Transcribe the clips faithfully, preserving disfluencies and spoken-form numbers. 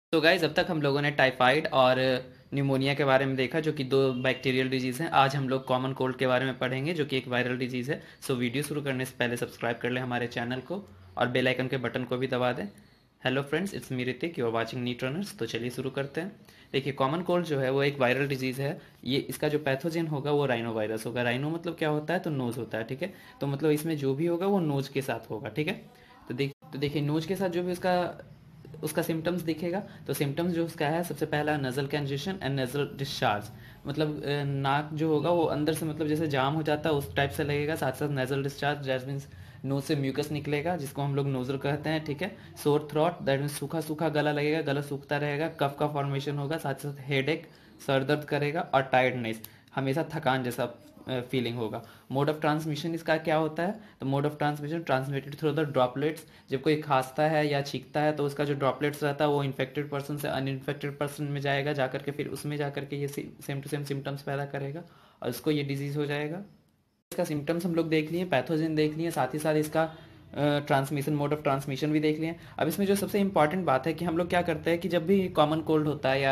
तो गाइज अब तक हम लोगों ने टाइफाइड और न्यूमोनिया के बारे में देखा, जो कि दो बैक्टीरियल डिजीज़ हैं। आज हम लोग कॉमन कोल्ड के बारे में पढ़ेंगे, जो कि एक वायरल डिजीज़ है। सो वीडियो शुरू करने से पहले सब्सक्राइब कर लें हमारे चैनल को और बेल आइकन के बटन को भी दबा दें। Hello friends, it's me Hrithik, you are watching NEET runners. तो चलिए शुरू करते हैं। देखिए, कॉमन कोल्ड जो है वो एक वायरल डिजीज़ है। ये इसका जो पैथोजन होगा वो राइनो वायरस होगा। राइनो मतलब क्या होता है? तो नोज होता है, ठीक है। तो मतलब इसमें जो भी होगा वो नोज के साथ होगा, ठीक है। तो देख तो देखिए, नोज के साथ जो भी उसका उसका सिम्टम्स दिखेगा, तो सिम्टम्स जो उसका है, सबसे पहला nasal congestion and nasal discharge. मतलब अ, नाक जो होगा वो अंदर से मतलब जैसे जाम हो जाता है उस टाइप से लगेगा। साथ साथ nasal discharge, that means nose से म्यूकस निकलेगा, जिसको हम लोग नोजल कहते हैं, ठीक है। सोर थ्रोट, दैट मीन्स सूखा सूखा गला लगेगा, गला सूखता रहेगा। कफ का फॉर्मेशन होगा, साथ साथ हेडेक, सर दर्द करेगा, और टायर्डनेस, हमेशा थकान जैसा फीलिंग होगा। मोड ऑफ ट्रांसमिशन इसका क्या होता है? तो mode of transmission transmitted through the droplets. जब कोई खांसता है या छींकता है तो उसका जो ड्रॉपलेट्स रहता है वो इन्फेक्टेड पर्सन से अनइन्फेक्टेड पर्सन में जाएगा, जाकर के फिर उसमें जाकर के ये सेम टू सेम सिम्टम्स पैदा करेगा और उसको ये डिजीज हो जाएगा। इसका सिम्टम्स हम लोग देख लिए, पैथोजन देख लिए, साथ ही साथ इसका ट्रांसमिशन, मोड ऑफ ट्रांसमिशन भी देख लिए। अब इसमें जो सबसे इंपॉर्टेंट बात है कि हम लोग क्या करते हैं कि जब भी कॉमन कोल्ड होता है या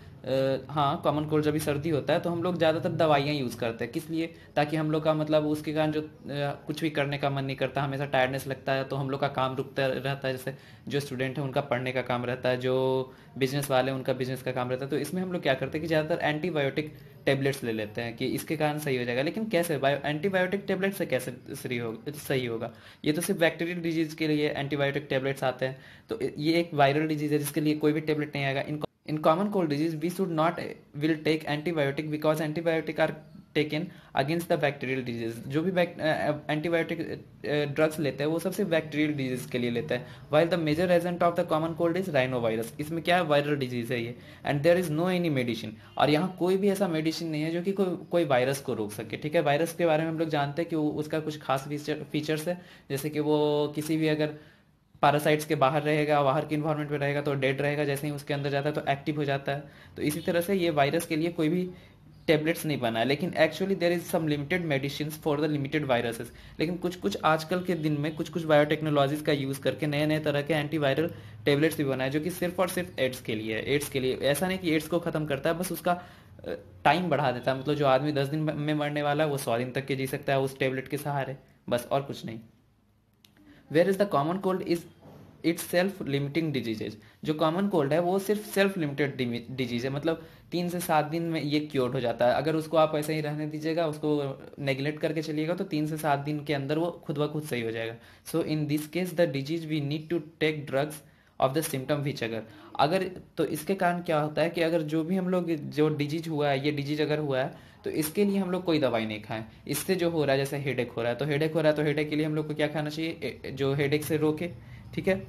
अ, हाँ, कॉमन कोल्ड जब भी सर्दी होता है तो हम लोग ज़्यादातर दवाइयाँ यूज़ करते हैं। किस लिए? ताकि हम लोग का मतलब उसके कारण जो अ, कुछ भी करने का मन नहीं करता, हमेशा टायर्डनेस लगता है, तो हम लोग का काम रुकता रहता है। जैसे जो स्टूडेंट है उनका पढ़ने का काम रहता है, जो बिजनेस वाले हैं उनका बिजनेस का काम रहता है। तो इसमें हम लोग क्या करते हैं कि ज़्यादातर एंटीबायोटिक टेबलेट्स ले लेते हैं कि इसके कारण सही हो जाएगा। लेकिन कैसे? बायो एंटीबायोटिक टेबलेट से कैसे सही होगा सही होगा? ये तो सिर्फ बैक्टीरियल डिजीज के लिए एंटीबायोटिक टेबलेट्स आते हैं। तो ये एक वायरल डिजीज है जिसके लिए कोई भी टेबलेट नहीं आएगा। इन in common cold disease we should not will take antibiotic because antibiotic are taken against the bacterial disease। जो भी एंटीबायोटिक ड्रग्स लेते हैं वो सबसे बैक्टीरियल डिजीज के लिए लेते हैं। while the major agent of the common cold is rhinovirus। इसमें क्या है? वायरल डिजीज है ये, and there is no any medicine. और यहाँ कोई भी ऐसा मेडिसिन नहीं है जो कि कोई कोई वायरस को रोक सके, ठीक है। वायरस के बारे में हम लोग जानते हैं कि वो उसका कुछ खास फीचर फीचर्स है, जैसे कि वो किसी भी अगर पैरासाइट्स के बाहर रहेगा, बाहर के इन्वायरमेंट में रहेगा तो डेड रहेगा, जैसे ही उसके अंदर जाता है तो एक्टिव हो जाता है। तो इसी तरह से ये वायरस के लिए कोई भी टेबलेट्स नहीं बना है। लेकिन actually there is some limited medicine for the limited viruses. लेकिन कुछ कुछ आजकल के दिन में कुछ कुछ बायोटेक्नोलॉजीज का यूज़ करके नए नए तरह के एंटीवायरल टेबलेट्स भी बनाए, जो कि सिर्फ और सिर्फ एड्स के लिए है। एड्स के लिए ऐसा नहीं कि एड्स को ख़त्म करता है, बस उसका टाइम बढ़ा देता है। मतलब जो आदमी दस दिन में मरने वाला है वो सौ दिन तक के जी सकता है उस टेबलेट के सहारे, बस, और कुछ नहीं। Where is the common cold is its self limiting diseases. जो कॉमन कोल्ड है वो सिर्फ सेल्फ लिमिटेड डिजीज है, मतलब तीन से सात दिन में ये क्योर हो जाता है। अगर उसको आप ऐसे ही रहने दीजिएगा, उसको नेग्लेक्ट करके चलिएगा, तो तीन से सात दिन के अंदर वो खुद ब खुद सही हो जाएगा। So in this case the disease we need to take drugs of the symptom which अगर अगर तो इसके कारण क्या होता है कि अगर जो भी हम लोग जो डिजीज हुआ है, ये डिजीज अगर हुआ है, तो इसके लिए हम लोग कोई दवाई नहीं खाएं। इससे जो हो रहा है, जैसे हेडेक हो रहा है तो हेडेक हो रहा है तो हेडेक के लिए हम लोग को क्या खाना चाहिए जो हेडेक से रोके, ठीक है।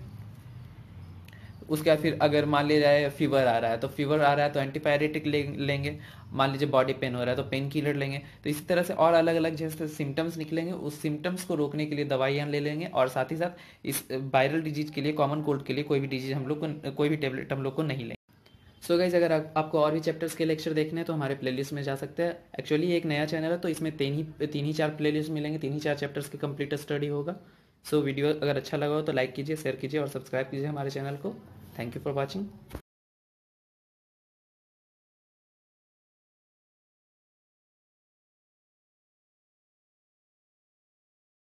उसके बाद फिर अगर मान लिया जाए फीवर आ रहा है तो फीवर आ रहा है तो एंटीपायरेटिक ले, लेंगे। मान लीजिए बॉडी पेन हो रहा है तो पेन किलर लेंगे। तो इसी तरह से और अलग अलग जैसे सिम्टम्स निकलेंगे, उस सिम्टम्स को रोकने के लिए दवाइयाँ ले लेंगे। और साथ ही साथ इस वायरल डिजीज के लिए, कॉमन कोल्ड के लिए कोई भी डिजीज हम लोग को, कोई भी टेबलेट हम लोग को नहीं लेंगे। सो गाइज, अगर आप, आपको और भी चैप्टर्स के लेक्चर देखने हैं तो हमारे प्लेलिस्ट में जा सकते हैं। एक्चुअली एक नया चैनल है तो इसमें तीन ही तीन ही चार प्लेलिस्ट मिलेंगे, तीन ही चार चैप्टर्स की कंप्लीट स्टडी होगा। सो वीडियो अगर अच्छा लगा हो तो लाइक कीजिए, शेयर कीजिए और सब्सक्राइब कीजिए हमारे चैनल को। Thank you for watching.